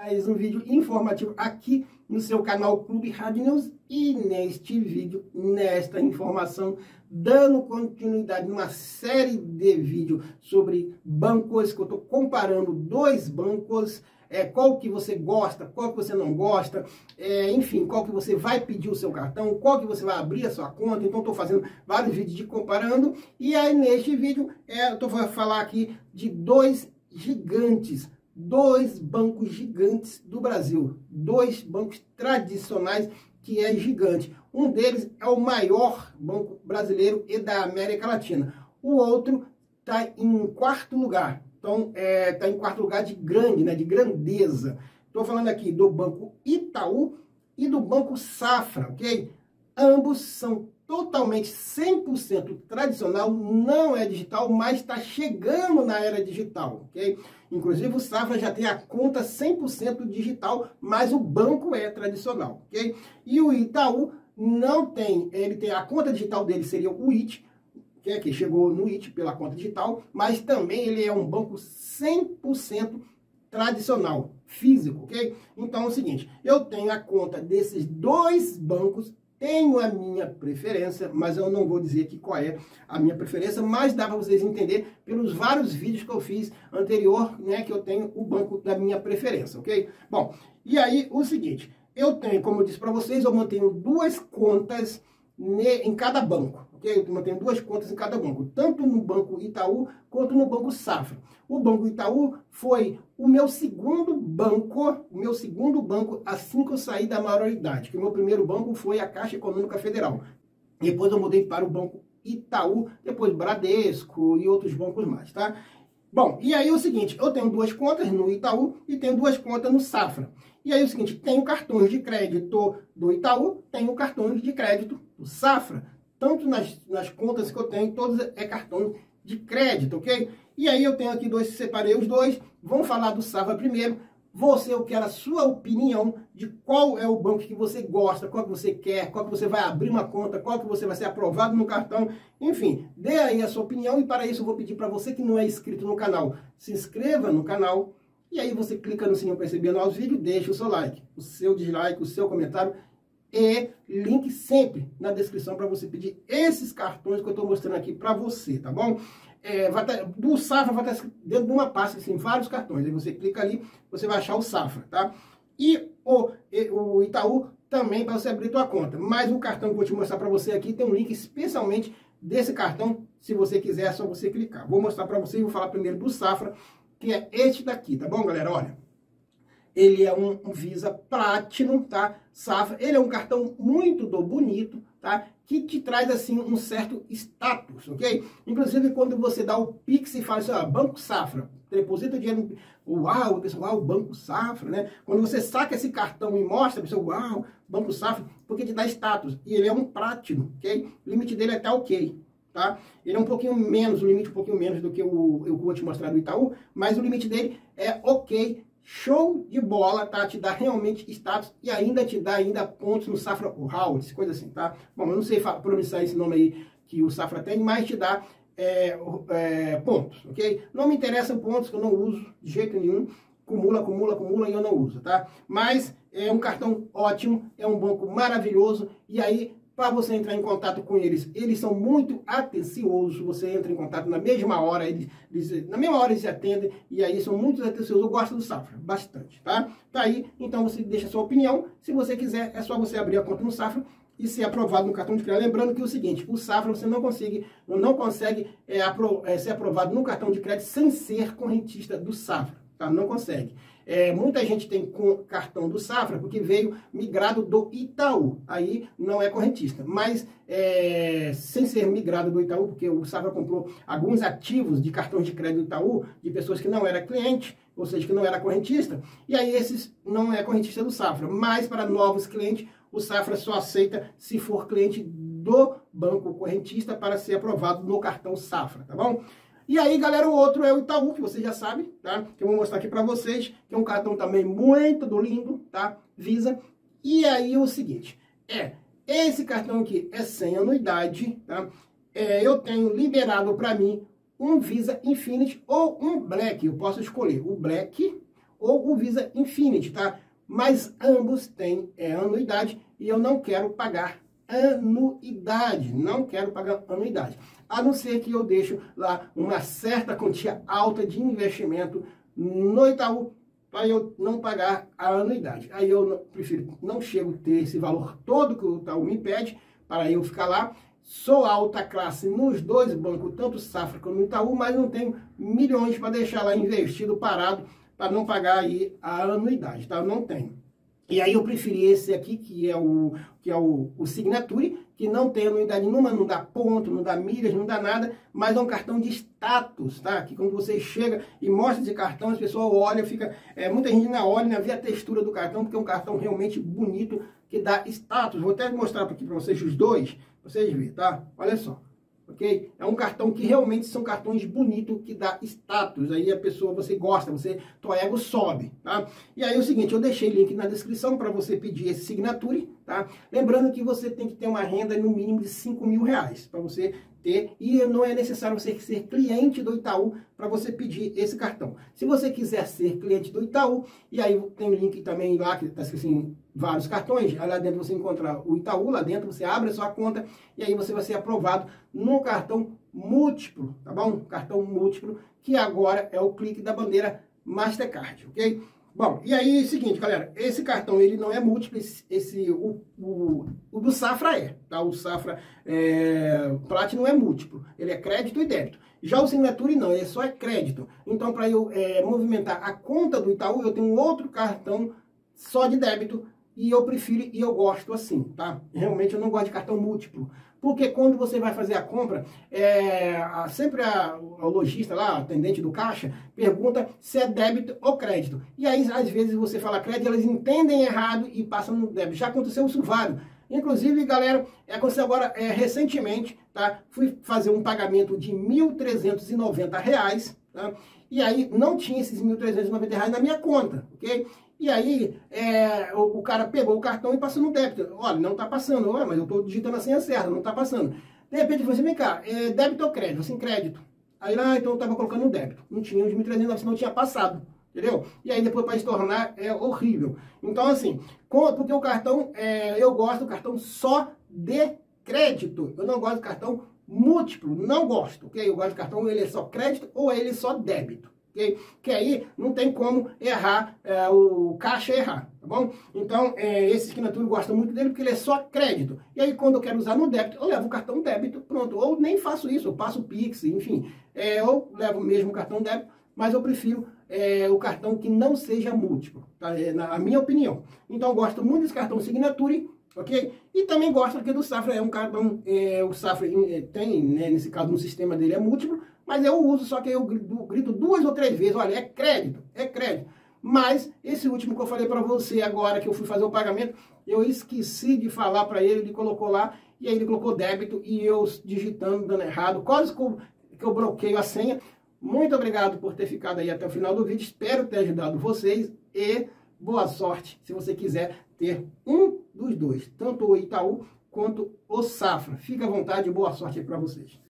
Mais um vídeo informativo aqui no seu canal Clube Hard News, e neste vídeo, nesta informação, dando continuidade numa série de vídeos sobre bancos, que eu estou comparando dois bancos, qual que você gosta, qual que você não gosta, enfim, qual que você vai pedir o seu cartão, qual que você vai abrir a sua conta. Então estou fazendo vários vídeos de comparando, e aí neste vídeo eu estou falar aqui de dois gigantes, dois bancos gigantes do Brasil, dois bancos tradicionais que é gigante. Um deles é o maior banco brasileiro e da América Latina. O outro está em quarto lugar. Então, está em quarto lugar de grande, né, de grandeza. Estou falando aqui do Banco Itaú e do Banco Safra, ok? Ambos são totalmente 100% tradicional, não é digital, mas está chegando na era digital, ok? Inclusive o Safra já tem a conta 100% digital, mas o banco é tradicional, ok? E o Itaú não tem, ele tem a conta digital dele, seria o IT, que chegou no IT pela conta digital, mas também ele é um banco 100% tradicional, físico, ok? Então é o seguinte, eu tenho a conta desses dois bancos, tenho a minha preferência, mas eu não vou dizer aqui qual é a minha preferência, mas dá para vocês entenderem pelos vários vídeos que eu fiz anterior, né, que eu tenho o banco da minha preferência, ok? Bom, e aí o seguinte, eu tenho, como eu disse para vocês, eu mantenho duas contas em cada banco, ok? Eu mantenho duas contas em cada banco, tanto no Banco Itaú quanto no Banco Safra. O Banco Itaú foi o meu segundo banco assim que eu saí da maioridade, que o meu primeiro banco foi a Caixa Econômica Federal. Depois eu mudei para o Banco Itaú, depois Bradesco e outros bancos mais, tá? Bom, e aí é o seguinte, eu tenho duas contas no Itaú e tenho duas contas no Safra. E aí é o seguinte, tenho cartões de crédito do Itaú, tenho cartões de crédito do Safra. Tanto nas contas que eu tenho, todos é cartão de crédito, ok? E aí eu tenho aqui dois, separei os dois, vamos falar do Safra primeiro. Eu quero a sua opinião de qual é o banco que você gosta, qual que você quer, qual que você vai abrir uma conta, qual que você vai ser aprovado no cartão, enfim, dê aí a sua opinião, e para isso eu vou pedir para você que não é inscrito no canal, se inscreva no canal, e aí você clica no sininho para receber novos vídeos, deixa o seu like, o seu dislike, o seu comentário, e link sempre na descrição para você pedir esses cartões que eu estou mostrando aqui para você, tá bom? Do Safra vai estar dentro de uma pasta, assim, vários cartões. Aí você clica ali, você vai achar o Safra, tá? E o Itaú também para você abrir tua conta. Mas o cartão que eu vou te mostrar para você aqui tem um link especialmente desse cartão. Se você quiser, é só você clicar. Vou mostrar para você e vou falar primeiro do Safra, que é este daqui, tá bom, galera? Olha, ele é um Visa Platinum, tá? Safra, ele é um cartão muito bonito, tá? Que te traz, assim, um certo status, ok? Inclusive, quando você dá o Pix e fala assim, ó, Banco Safra, deposita dinheiro, uau, pessoal, uau, Banco Safra, né? Quando você saca esse cartão e mostra, pessoal, uau, Banco Safra, porque te dá status. E ele é um Platinum, ok? O limite dele é até ok, tá? Ele é um pouquinho menos, o limite um pouquinho menos do que eu vou te mostrar do Itaú, mas o limite dele é ok. Show de bola, tá? Te dá realmente status e ainda te dá pontos no Safra Rewards, coisa assim, tá? Bom, eu não sei pronunciar esse nome aí que o Safra tem, mas te dá pontos, ok? Não me interessam pontos que eu não uso de jeito nenhum. Acumula e eu não uso, tá? Mas é um cartão ótimo, é um banco maravilhoso, e aí para você entrar em contato com eles, eles são muito atenciosos, você entra em contato na mesma hora, eles atendem, e aí são muito atenciosos. Eu gosto do Safra, bastante, tá? Tá aí, então você deixa a sua opinião, se você quiser, é só você abrir a conta no Safra e ser aprovado no cartão de crédito. Lembrando que é o seguinte, o Safra você não consegue ser aprovado no cartão de crédito sem ser correntista do Safra, tá? Não consegue. Muita gente tem cartão do Safra porque veio migrado do Itaú, aí não é correntista, mas sem ser migrado do Itaú, porque o Safra comprou alguns ativos de cartões de crédito do Itaú, de pessoas que não eram cliente, ou seja, que não era correntista, e aí esses não é correntista do Safra, mas para novos clientes, o Safra só aceita se for cliente do banco correntista para ser aprovado no cartão Safra, tá bom? E aí, galera, o outro é o Itaú, que vocês já sabem, tá? Que eu vou mostrar aqui para vocês, que é um cartão também muito lindo, tá? Visa. E aí, o seguinte, esse cartão aqui é sem anuidade, tá? Eu tenho liberado para mim um Visa Infinity ou um Black. Eu posso escolher o Black ou o Visa Infinity, tá? Mas ambos têm anuidade e eu não quero pagar anuidade, não quero pagar anuidade. A não ser que eu deixo lá uma certa quantia alta de investimento no Itaú para eu não pagar a anuidade. Aí eu prefiro, não chego a ter esse valor todo que o Itaú me pede para eu ficar lá. Sou alta classe nos dois bancos, tanto Safra como Itaú, mas não tenho milhões para deixar lá investido, parado, para não pagar aí a anuidade, tá? Eu não tenho. E aí eu preferi esse aqui, que é o Signature, que não tem anuidade nenhuma, não dá ponto, não dá milhas, não dá nada, mas é um cartão de status, tá? Que quando você chega e mostra esse cartão, as pessoas olham, fica... muita gente não olha, vê a textura do cartão, porque é um cartão realmente bonito, que dá status. Vou até mostrar aqui para vocês os dois, pra vocês verem, tá? Olha só. Ok? É um cartão que realmente são cartões bonitos, que dá status. Aí a pessoa, você gosta, tua ego sobe, tá? E aí é o seguinte, eu deixei link na descrição para você pedir esse Signature, tá? Lembrando que você tem que ter uma renda no mínimo de R$ 5.000 para você ter, e não é necessário você ser cliente do Itaú para você pedir esse cartão. Se você quiser ser cliente do Itaú, e aí tem um link também lá, que está escrito assim, vários cartões, aí lá dentro você encontra o Itaú, lá dentro você abre a sua conta, e aí você vai ser aprovado no cartão múltiplo, tá bom? Cartão múltiplo, que agora é o clique da bandeira Mastercard, ok? Bom, e aí é o seguinte, galera, esse cartão ele não é múltiplo, o do Safra tá? O Safra Platinum é múltiplo, ele é crédito e débito. Já o Signature não, ele só é crédito. Então, para eu movimentar a conta do Itaú, eu tenho um outro cartão só de débito, e eu prefiro e eu gosto assim, tá? Realmente eu não gosto de cartão múltiplo. Porque quando você vai fazer a compra, sempre o lojista lá, o atendente do caixa, pergunta se é débito ou crédito. E aí, às vezes, você fala crédito, eles entendem errado e passam no débito. Já aconteceu isso vários. Inclusive, galera, aconteceu agora recentemente, tá? Fui fazer um pagamento de R$ 1.390, tá? E aí não tinha esses R$ 1.390 na minha conta, ok? E aí, o cara pegou o cartão e passou no débito. Olha, não está passando. Olha, mas eu estou digitando a senha certa, não está passando. De repente, ele falou assim, vem cá, débito ou crédito? Assim, crédito. Aí lá, então eu estava colocando no débito. Não tinha os 1.300, senão tinha passado. Entendeu? E aí depois para estornar é horrível. Então, assim, porque o cartão, eu gosto do cartão só de crédito. Eu não gosto do cartão múltiplo, não gosto. Ok? Eu gosto do cartão, ele é só crédito ou ele é só débito. Okay? Que aí não tem como errar, o caixa errar, tá bom? Então, esse Signature gosta muito dele porque ele é só crédito. E aí, quando eu quero usar no débito, eu levo o cartão débito, pronto. Ou nem faço isso, eu passo o Pix, enfim. Eu levo mesmo o cartão débito, mas eu prefiro o cartão que não seja múltiplo, tá? Na minha opinião. Então, eu gosto muito desse cartão Signature, ok? E também gosto aqui do Safra, é um cartão, o Safra tem, né, nesse caso, no sistema dele é múltiplo, mas eu uso, só que eu grito 2 ou 3 vezes, olha, é crédito, é crédito. Mas esse último que eu falei para você agora, que eu fui fazer o pagamento, eu esqueci de falar para ele, ele colocou lá, e aí ele colocou débito, e eu digitando, dando errado, quase que eu bloqueio a senha. Muito obrigado por ter ficado aí até o final do vídeo, espero ter ajudado vocês, e boa sorte se você quiser ter um dos dois, tanto o Itaú quanto o Safra. Fique à vontade e boa sorte aí para vocês.